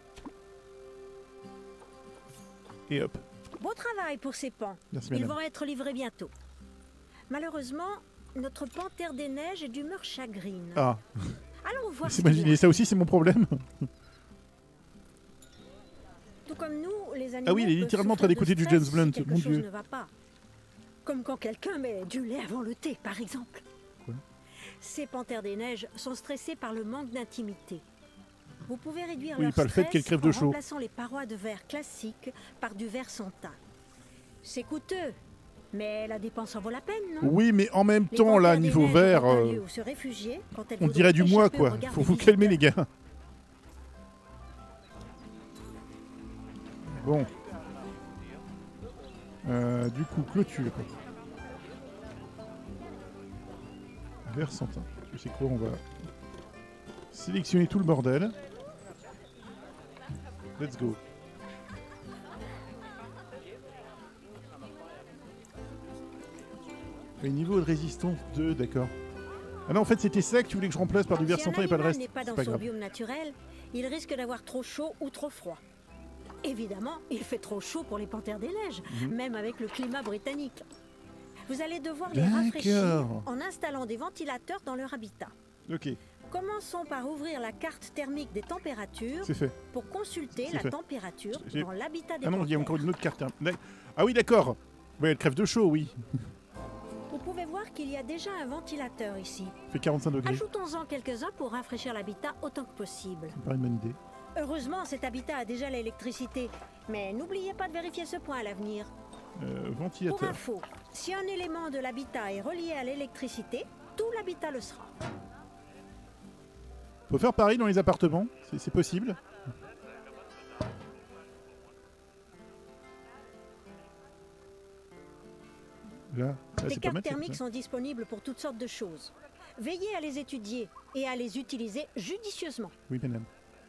Et hop. Beau travail pour ces pans. Merci, Ils madame. vont être livrés bientôt. Malheureusement, notre panthère des neiges est d'humeur chagrine. Ah. Allons voir. S'imaginer ça aussi, c'est mon problème. Tout comme nous, les animaux. Ah oui, il est peuvent littéralement en train souffrir d'écouter de du James stress Blunt, si quelque mon chose Dieu. ne va pas. Comme quand quelqu'un met du lait avant le thé, par exemple. Quoi? Ces panthères des neiges sont stressés par le manque d'intimité. Vous pouvez réduire Oui, leur par le fait stress qu'elles crèvent de en chaud. remplaçant les parois de verre classiques par du verre sans teint. C'est coûteux, mais la dépense en vaut la peine, non? Oui, mais en même Les temps, là, panthères des niveau neiges vert, ont un lieu où se réfugier quand elles on voudront dirait du moi, échapper au quoi. regard Faut des vous calmer, les visiteurs. gars. Bon. Du coup, clôture. Vert sans teint. Tu sais quoi, on va sélectionner tout le bordel. Let's go. Et niveau de résistance 2, d'accord. Ah non, en fait, c'était ça que tu voulais que je remplace par du verre Si sans un teint et pas le animal reste. n'est pas C'est dans pas son grave. biome naturel, il risque d'avoir trop chaud ou trop froid. Évidemment, il fait trop chaud pour les panthères des neiges, même avec le climat britannique. Vous allez devoir les rafraîchir D'accord. en installant des ventilateurs dans leur habitat. Ok, Commençons par ouvrir la carte thermique des températures c'est fait. pour consulter C'est la fait. température J'ai- dans l'habitat des Ah non, il y a panthères. encore une autre carte. Hein. Ah oui, d'accord. Ouais, elle crève de chaud, oui. Vous pouvez voir qu'il y a déjà un ventilateur ici. Fait 45 degrés. Ajoutons-en quelques-uns pour rafraîchir l'habitat autant que possible. Ça me paraît une bonne idée. Heureusement, cet habitat a déjà l'électricité. Mais n'oubliez pas de vérifier ce point à l'avenir. Pour Ventilateur. info, si un élément de l'habitat est relié à l'électricité, tout l'habitat le sera. Faut faire pareil dans les appartements, c'est possible. Là, Les c'est pas cartes mal. thermiques sont disponibles pour toutes sortes de choses. Veillez à les étudier et à les utiliser judicieusement. Oui, madame.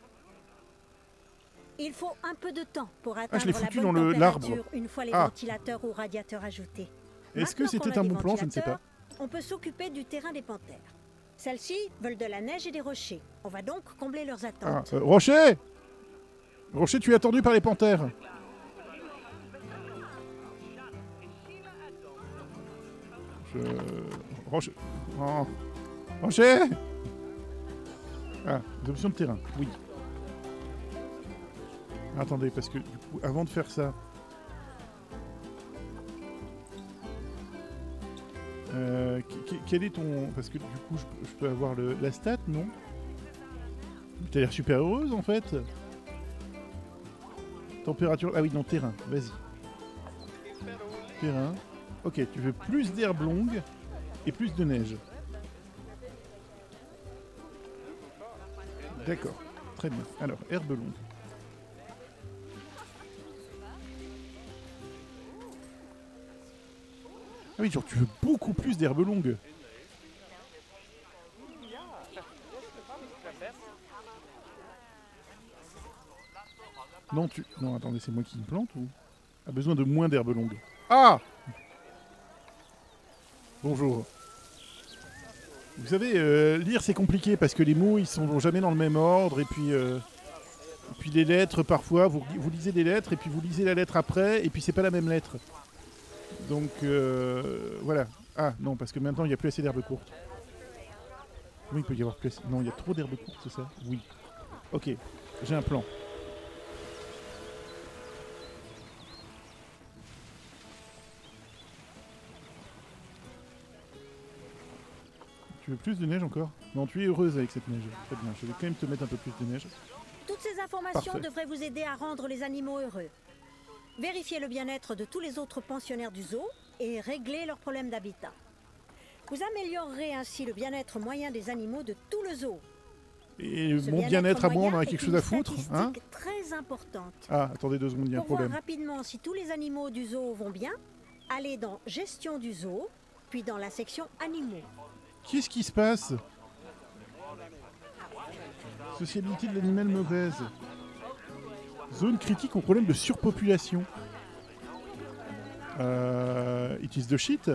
Il faut un peu de temps pour atteindre je l'ai la foutu bonne dans l'arbre. température une fois les Ah. ventilateurs ou radiateurs ajoutés. Est-ce que Maintenant qu'on c'était a un des bon plan? Je ne sais pas. ventilateurs, on peut s'occuper du terrain des panthères. Celles-ci veulent de la neige et des rochers. On va donc combler leurs Ah, attentes. Rocher Rocher, tu es attendu par les panthères. Rocher. Oh. Rocher. Ah, des options de terrain, oui. Attendez, parce que du coup, avant de faire ça... quel est ton... Parce que du coup, je peux avoir la stat, non? T'as l'air super heureuse, en fait. Température... Ah oui, non, terrain, vas-y. Terrain. Ok, tu veux plus d'herbe longue et plus de neige. D'accord, très bien. Alors, herbe longue. Ah oui, genre tu veux beaucoup plus d'herbe longue. Non, non, attendez, c'est moi qui me plante ou... A besoin de moins d'herbe longue. Ah! Bonjour. Vous savez, lire c'est compliqué parce que les mots ils sont jamais dans le même ordre et puis les lettres parfois, vous lisez des lettres et puis vous lisez la lettre après et puis c'est pas la même lettre. Donc voilà. Ah non, parce que maintenant il n'y a plus assez d'herbes courtes. Oui, il peut y avoir plus. Non, il y a trop d'herbes courtes, c'est ça? Oui. Ok, j'ai un plan. Tu veux plus de neige encore? Non, tu es heureuse avec cette neige. Très bien, je vais quand même te mettre un peu plus de neige. Toutes ces informations Parfait. devraient vous aider à rendre les animaux heureux. Vérifiez le bien-être de tous les autres pensionnaires du zoo et réglez leurs problèmes d'habitat. Vous améliorerez ainsi le bien-être moyen des animaux de tout le zoo. Et Ce mon bien-être à moi, on moyen en a est quelque une chose à foutre, hein? statistique très importante. Ah, attendez 2 secondes, il y a un Pour voir problème. rapidement si tous les animaux du zoo vont bien, Allez dans Gestion du zoo, puis dans la section Animaux. Qu'est-ce qui se passe? Sociabilité de l'animal mauvaise. Zone critique au problème de surpopulation. It is the shit.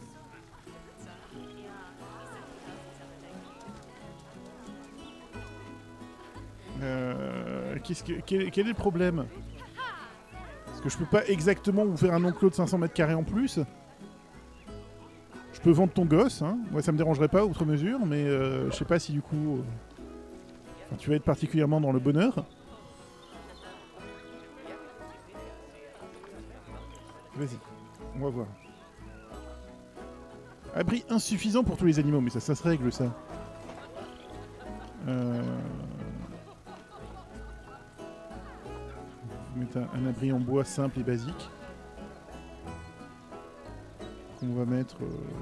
Quel est le problème? Parce que je peux pas exactement vous faire un enclos de 500 mètres carrés en plus. Je peux vendre ton gosse, hein. Moi ça me dérangerait pas outre mesure, mais je sais pas si du coup enfin, tu vas être particulièrement dans le bonheur. Vas-y, on va voir. Abri insuffisant pour tous les animaux, mais ça se règle ça. Mettre un abri en bois simple et basique. On va mettre...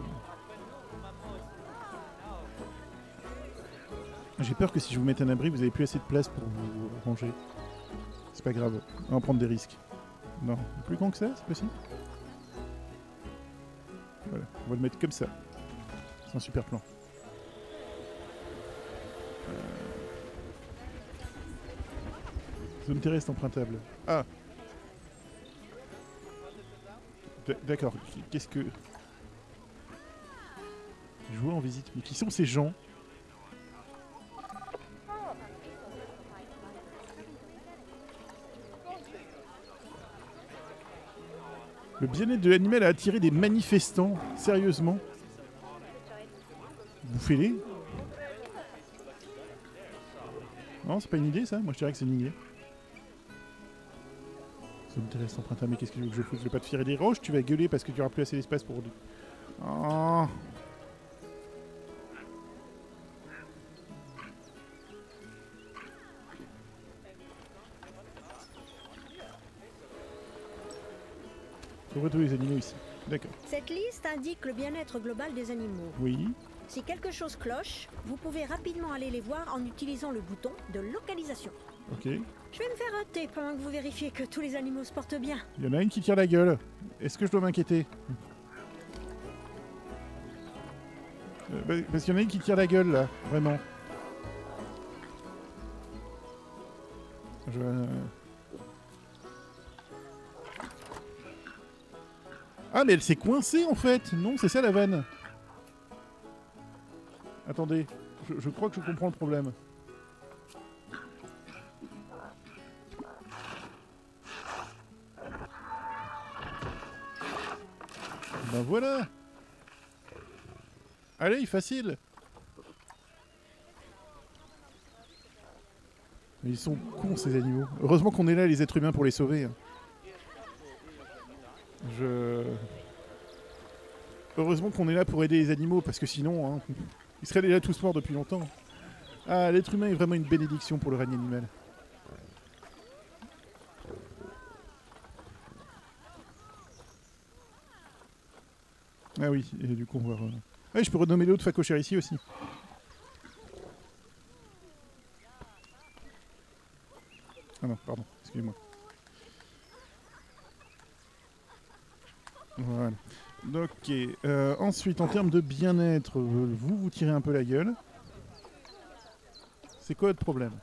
J'ai peur que si je vous mette un abri, vous n'avez plus assez de place pour vous ranger. C'est pas grave, on va prendre des risques. Non, plus grand que ça, c'est possible? Voilà, on va le mettre comme ça. C'est un super plan. Zone terrestre empruntable. Ah! D'accord, qu'est-ce que... Joueur en visite. Mais qui sont ces gens? Le bien-être de l'animal a attiré des manifestants. Sérieusement? Bouffez-les? Non, c'est pas une idée ça? Moi je dirais que c'est une idée. Zone terrestre empruntable, mais qu'est-ce que je fous? Je vais pas te tirer des roches, tu vas gueuler parce que tu auras plus assez d'espace pour... Oh. On voit tous les animaux ici. D'accord. Cette liste indique le bien-être global des animaux. Oui. Si quelque chose cloche, vous pouvez rapidement aller les voir en utilisant le bouton de localisation. Ok. Je vais me faire un thé pendant que vous vérifiez que tous les animaux se portent bien. Il y en a une qui tire la gueule. Est-ce que je dois m'inquiéter? Parce qu'il y en a une qui tire la gueule là, vraiment. Ah mais elle s'est coincée en fait. Non, c'est ça la vanne. Attendez, je crois que je comprends le problème. Ben voilà. Allez, facile. Mais ils sont cons ces animaux. Heureusement qu'on est là les êtres humains pour les sauver. Heureusement qu'on est là pour aider les animaux, parce que sinon, hein, ils seraient déjà tous morts depuis longtemps. Ah, l'être humain est vraiment une bénédiction pour le règne animal. Ah oui, et du coup on va... Ah, je peux renommer l'autre phacochère ici aussi. Ah non, pardon, excusez-moi. Voilà. Ok, ensuite en termes de bien-être, vous tirez un peu la gueule. C'est quoi votre problème?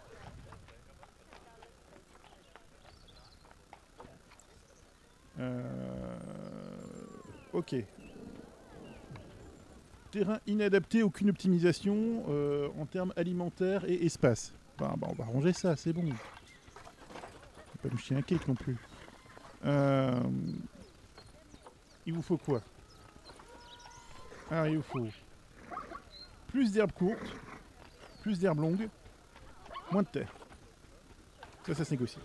Ok. Terrain inadapté, aucune optimisation en termes alimentaires et espace. Bah, on va ranger ça, c'est bon. On va pas nous chier un cake non plus. Il vous faut quoi? Alors il vous faut plus d'herbes courtes, plus d'herbes longues, moins de terre. Ça se négocie.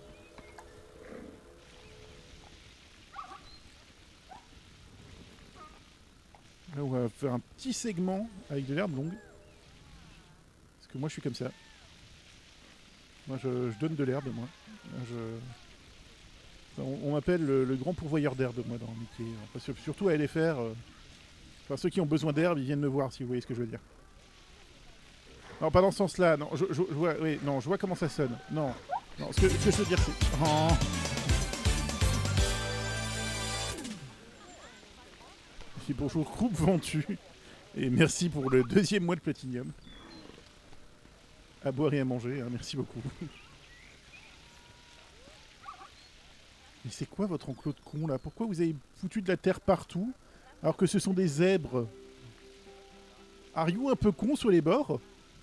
Là on va faire un petit segment avec de l'herbe longue. Parce que moi je suis comme ça. Moi je donne de l'herbe moi. On m'appelle le grand pourvoyeur d'herbe moi dans le métier. Enfin, surtout à LFR. Enfin ceux qui ont besoin d'herbe ils viennent me voir si vous voyez ce que je veux dire. Non pas dans ce sens là. Non je vois, oui, non, je vois comment ça sonne. Non. Non ce que je veux dire c'est... Oh. Et bonjour groupe Ventu. Et merci pour le 2e mois de Platinium. À boire et à manger, hein, merci beaucoup. Mais c'est quoi votre enclos de con là? Pourquoi vous avez foutu de la terre partout alors que ce sont des zèbres? Are you un peu con sur les bords?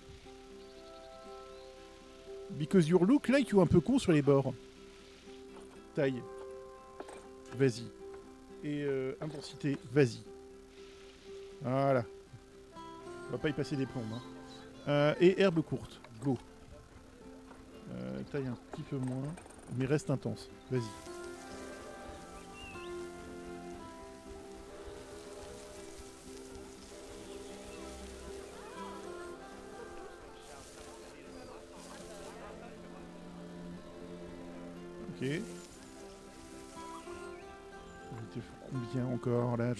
Because you look like you un peu con sur les bords. Taille. Vas-y. Et intensité, vas-y. Voilà. On va pas y passer des plombes. Hein. Et herbe courte, go. Taille un petit peu moins, mais reste intense. Vas-y. Ok. Combien encore là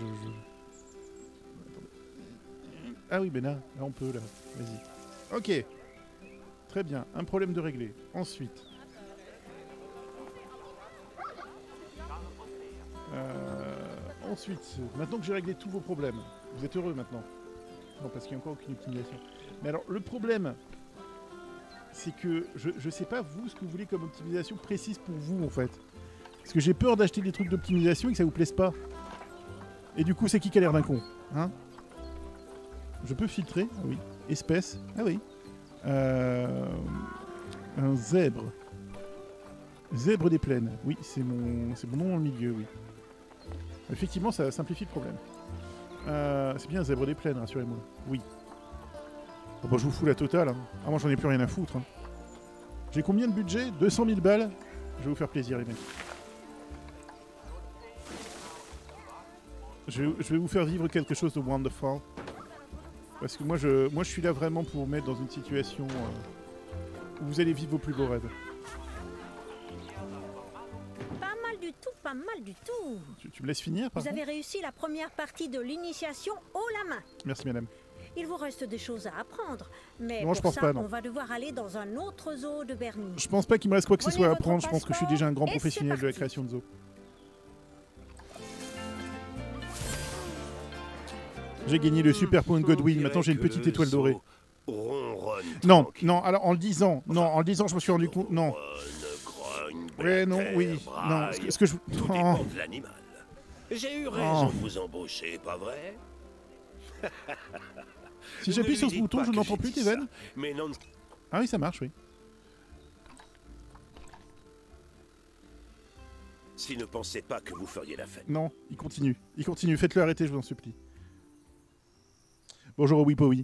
Ah oui, ben là on peut là. Vas-y. Ok. Très bien. Un problème de régler. Ensuite. Ensuite, maintenant que j'ai réglé tous vos problèmes, vous êtes heureux maintenant? Non, parce qu'il n'y a encore aucune optimisation. Mais alors, le problème, c'est que je sais pas vous ce que vous voulez comme optimisation précise pour vous en fait. Parce que j'ai peur d'acheter des trucs d'optimisation et que ça vous plaise pas. Et du coup, c'est qui a l'air d'un con, hein? Je peux filtrer? Ah oui. Espèce? Ah oui. Un zèbre. Zèbre des plaines. Oui, c'est mon nom dans le milieu, oui. Effectivement, ça simplifie le problème. C'est bien un zèbre des plaines, rassurez-moi. Oui. Bon, bah, je vous fous la totale. Hein. Ah, moi, j'en ai plus rien à foutre. Hein. J'ai combien de budget? 200 000 balles. Je vais vous faire plaisir, les mecs. Je vais vous faire vivre quelque chose de wonderful. Parce que moi je suis là vraiment pour vous mettre dans une situation où vous allez vivre vos plus beaux rêves. Pas mal du tout, pas mal du tout. Tu me laisses finir, par Vous avez réussi la première partie de l'initiation haut la main. Merci, madame. Il vous reste des choses à apprendre, mais non, pour je pense ça, pas, non. on va devoir aller dans un autre zoo de Bernie. Je pense pas qu'il me reste quoi que ce Prenez soit à votre apprendre. Je pense que je suis déjà un grand passeport et professionnel c'est de la parti. création de zoo. J'ai gagné le super point de Godwin. Maintenant, j'ai une petite étoile dorée. Non, non. Alors en le disant, je me suis rendu compte. Non. Ouais, non, oui, non. Ce que je. Tout dépend de l'animal. J'ai eu raison de vous embaucher, pas vrai? Si j'appuie sur ce bouton, je n'entends plus, Steven. Mais non. Ah oui, ça marche, oui. S'il ne pensait pas que vous feriez la fête. Non, il continue. Il continue. Faites-le arrêter, je vous en supplie. Bonjour, oui, oui.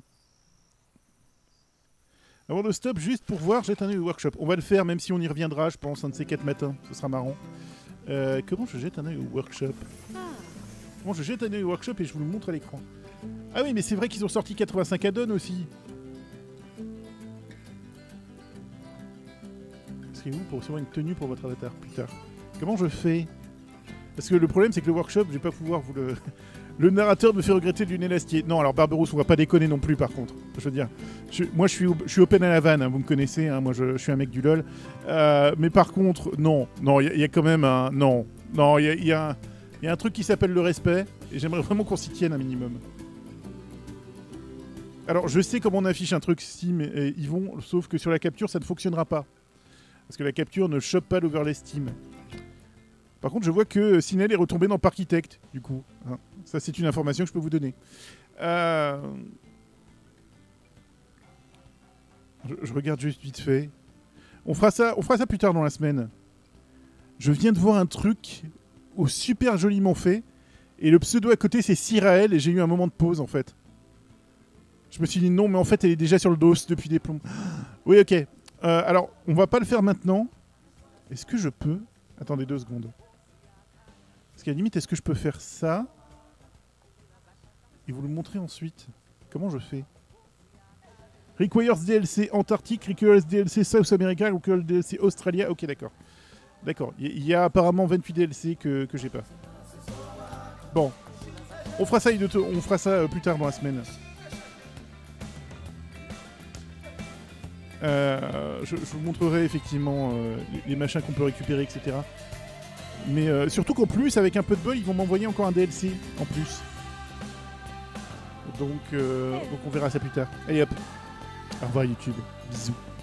Avant de stop, juste pour voir, jette un œil au workshop. On va le faire, même si on y reviendra, je pense, un de ces 4 matins. Ce sera marrant. Comment je jette un œil au workshop? Comment je jette un œil au workshop et je vous le montre à l'écran. Ah oui, mais c'est vrai qu'ils ont sorti 85 add-ons aussi. Inscrivez-vous pour recevoir une tenue pour votre avatar plus tard. Comment je fais? Parce que le problème, c'est que le workshop, je vais pas pouvoir vous le... Le narrateur me fait regretter de Lionel Astier. Non, alors Barberousse, on va pas déconner non plus, par contre. Je veux dire, moi, je suis open à la vanne, hein, vous me connaissez, hein, moi, je suis un mec du LoL. Mais par contre, non, il y a quand même un... Non, il y a un truc qui s'appelle le respect, et j'aimerais vraiment qu'on s'y tienne un minimum. Alors, je sais comment on affiche un truc Steam et Yvon, sauf que sur la capture, ça ne fonctionnera pas. Parce que la capture ne chope pas l'overlay Steam. Par contre, je vois que Sinel est retombé dans Parkitect, du coup. Hein. Ça, c'est une information que je peux vous donner. Je regarde juste vite fait. On fera ça plus tard dans la semaine. Je viens de voir un truc super joliment fait. Et le pseudo à côté, c'est Cyrael. Et j'ai eu un moment de pause, en fait. Je me suis dit non, mais en fait, elle est déjà sur le dos depuis des plombs. Oui, ok. Alors, on va pas le faire maintenant. Est-ce que je peux... Attendez 2 secondes. Parce qu'à la limite, est-ce que je peux faire ça et vous le montrer ensuite? Comment je fais? Requires DLC Antarctique, Requires DLC South America, Requires DLC Australia. Ok, d'accord. D'accord. Il y a apparemment 28 DLC que j'ai pas. Bon. On fera ça plus tard dans la semaine. Je vous montrerai effectivement les machins qu'on peut récupérer, etc. Mais surtout qu'en plus, avec un peu de bol, ils vont m'envoyer encore un DLC en plus. Donc on verra ça plus tard. Allez hop. Au revoir YouTube. Bisous.